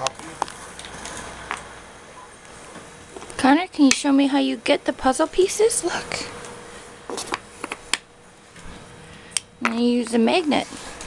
Connor, can you show me how you get the puzzle pieces? Look. And you use a magnet.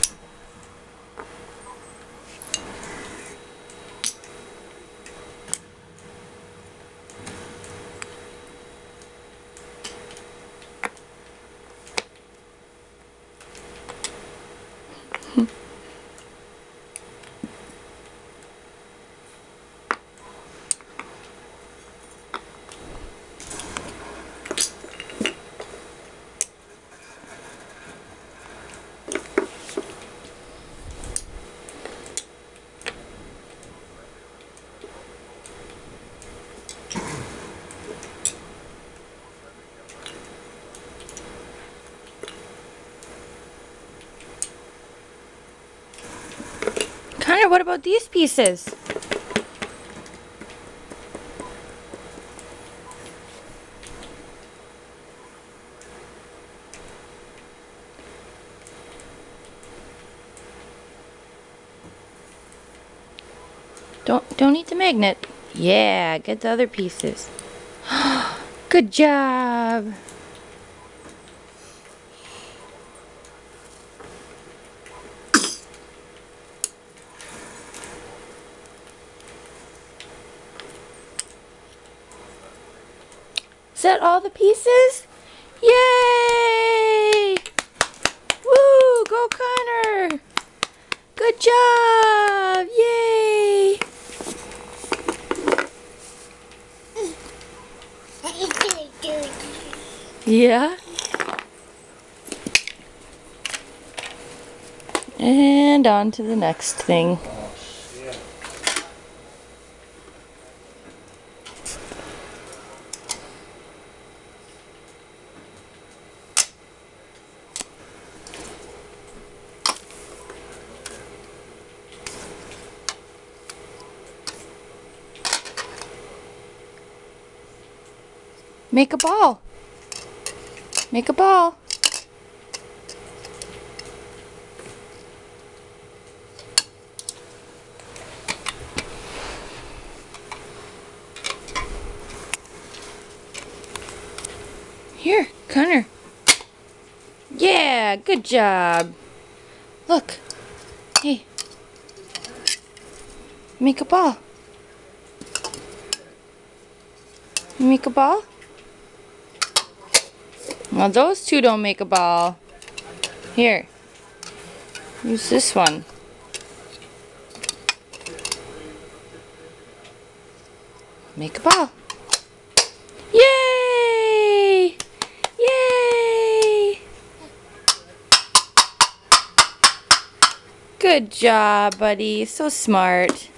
Connor, what about these pieces? Don't eat the magnet. Yeah, get the other pieces. Good job. Is that all the pieces? Yay! Woo! Go Connor! Good job! Yay! Yeah? And on to the next thing. Make a ball. Make a ball. Here, Connor. Yeah, good job. Look. Hey. Make a ball. You make a ball? Well, those two don't make a ball. Here. Use this one. Make a ball. Yay! Yay! Good job, buddy. So smart.